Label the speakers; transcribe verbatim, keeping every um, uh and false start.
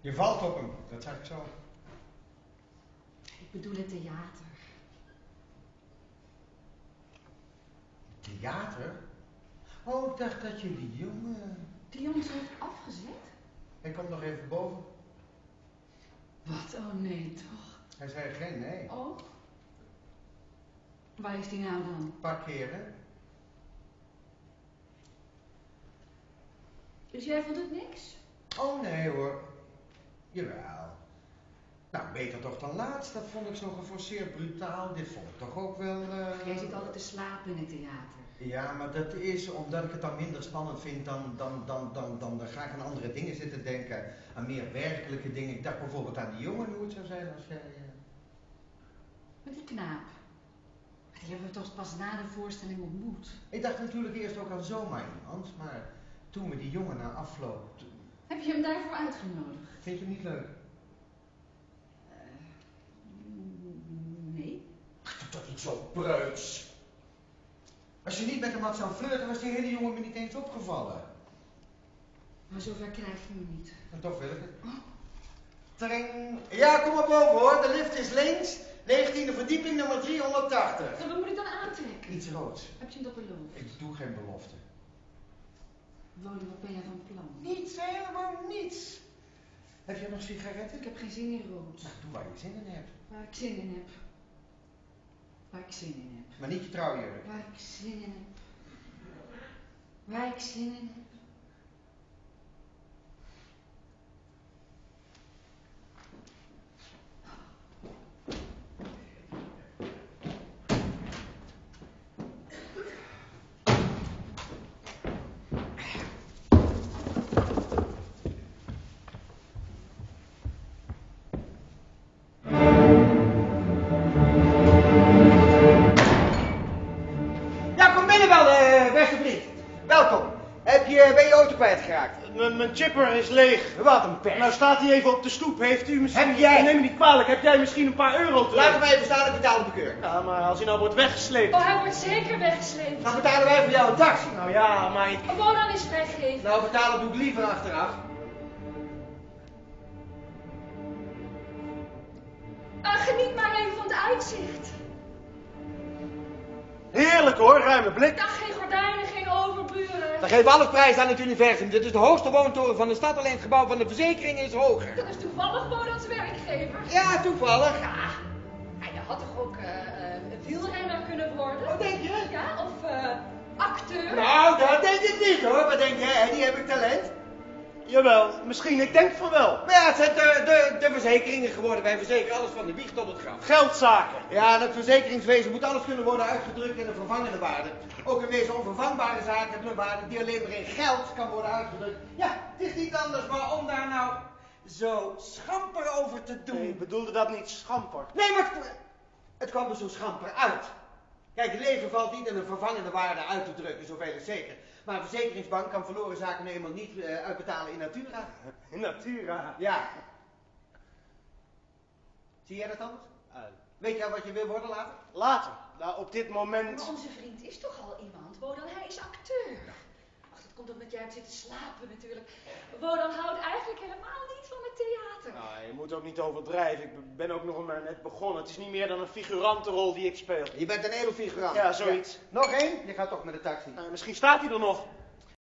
Speaker 1: Je valt op hem, dat zag ik zo.
Speaker 2: Ik bedoel het theater.
Speaker 1: Theater? Oh, ik dacht dat je die jongen...
Speaker 2: Die jongens heeft afgezet?
Speaker 1: Hij komt nog even boven.
Speaker 2: Wat? Oh nee, toch?
Speaker 1: Hij zei geen nee.
Speaker 2: Oh? Waar is die nou dan?
Speaker 1: Een paar keren.
Speaker 2: Dus jij vond het niks?
Speaker 1: Oh nee hoor. Jawel. Nou, beter toch dan laatst. Dat vond ik zo geforceerd brutaal. Dit vond ik toch ook wel... Uh...
Speaker 2: Jij zit altijd te slapen in het theater.
Speaker 1: Ja, maar dat is omdat ik het dan minder spannend vind dan, dan, dan, dan, dan, dan ga ik aan andere dingen zitten denken. Aan meer werkelijke dingen. Ik dacht bijvoorbeeld aan die jongen, hoe het zou zijn als jij... Uh...
Speaker 2: Met die knaap. Die hebben we toch pas na de voorstelling ontmoet.
Speaker 1: Ik dacht natuurlijk eerst ook aan zomaar iemand, maar toen we die jongen na afloop... Toen...
Speaker 2: Heb je hem daarvoor uitgenodigd?
Speaker 1: Vind je hem niet leuk?
Speaker 2: Uh, nee.
Speaker 1: Ach, doe toch niet zo preuts. Als je niet met hem had zou flirten, was die hele jongen me niet eens opgevallen.
Speaker 2: Maar zover krijg je me niet.
Speaker 1: En toch wil ik het. Oh. Tring. Ja, kom maar boven hoor. De lift is links. negentiende verdieping, nummer driehonderdtachtig.
Speaker 2: En wat moet ik dan aantrekken?
Speaker 1: Iets roods.
Speaker 2: Heb je hem dat beloofd?
Speaker 1: Ik doe geen belofte.
Speaker 2: Wouter, wat ben jij van plan?
Speaker 1: Niets, helemaal niets. Heb je nog sigaretten?
Speaker 2: Ik heb geen zin in rood.
Speaker 1: Nou, doe waar je zin in hebt.
Speaker 2: Waar ik zin in heb. Waar ik zin in heb.
Speaker 1: Maar niet je trouwjurk.
Speaker 2: Waar ik zin in heb. Waar ik zin in heb.
Speaker 3: Ben je auto kwijtgeraakt?
Speaker 4: Mijn chipper is leeg.
Speaker 3: Wat een pech.
Speaker 4: Nou staat hij even op de stoep. Heeft u misschien...
Speaker 3: Heb jij?
Speaker 4: Neem me niet kwalijk. Heb jij misschien een paar euro terug?
Speaker 3: Laat hem even staan en betaal de bekeur.
Speaker 4: Ja, maar als hij nou wordt weggesleept.
Speaker 2: Oh, hij wordt zeker weggesleept.
Speaker 3: Dan betalen wij voor jou een taxi.
Speaker 4: Nou ja, maar ik...
Speaker 2: Oh, dan is vrijgegeven.
Speaker 3: Nou, betalen doe ik liever achteraf.
Speaker 2: Uh, geniet maar even van het uitzicht.
Speaker 4: Heerlijk hoor, ruime blik.
Speaker 2: Dan geen gordijnen, geen overburen.
Speaker 3: Dan geven we alles prijs aan het universum. Dit is de hoogste woontoren van de stad, alleen het gebouw van de verzekering is hoger.
Speaker 2: Dat is toevallig Bodans werkgever.
Speaker 3: Ja, toevallig.
Speaker 2: Ja, hij had toch ook uh, uh, wielrenner kunnen worden?
Speaker 3: Wat denk je?
Speaker 2: Ja, of uh, acteur?
Speaker 3: Nou, dat denk ik niet hoor. Wat denk jij? Die heb ik talent.
Speaker 4: Jawel, misschien. Ik denk van wel.
Speaker 3: Maar ja, het zijn de, de, de verzekeringen geworden. Wij verzekeren alles van de wieg tot het graf.
Speaker 4: Geldzaken.
Speaker 3: Ja, en het verzekeringswezen moet alles kunnen worden uitgedrukt in een vervangende waarde. Ook in wezen onvervangbare zaken, een waarde die alleen maar in geld kan worden uitgedrukt. Ja, het is niet anders, maar om daar nou zo schamper over te doen.
Speaker 4: Nee, ik bedoelde dat niet schamper.
Speaker 3: Nee, maar het, het kwam er zo schamper uit. Kijk, het leven valt niet in een vervangende waarde uit te drukken, zoveel is zeker. Maar een verzekeringsbank kan verloren zaken nu eenmaal niet uh, uitbetalen in natura.
Speaker 4: In natura?
Speaker 3: Ja. Zie jij dat anders?
Speaker 4: Uh,
Speaker 3: Weet je al wat je wil worden later?
Speaker 4: Later. Nou, op dit moment...
Speaker 2: Maar onze vriend is toch al iemand, Wodan, hij is acteur. Ach, dat komt omdat jij hebt zitten slapen natuurlijk. Wodan houdt eigenlijk helemaal niet van het theater.
Speaker 4: Nou, je moet ook niet overdrijven. Ik ben ook nog maar net begonnen. Het is niet meer dan een figurantenrol die ik speel.
Speaker 3: Je bent een edelfigurant.
Speaker 4: Ja, zoiets.
Speaker 3: Ja. Nog één? Je gaat toch met de taxi.
Speaker 4: Nou, misschien staat hij er nog.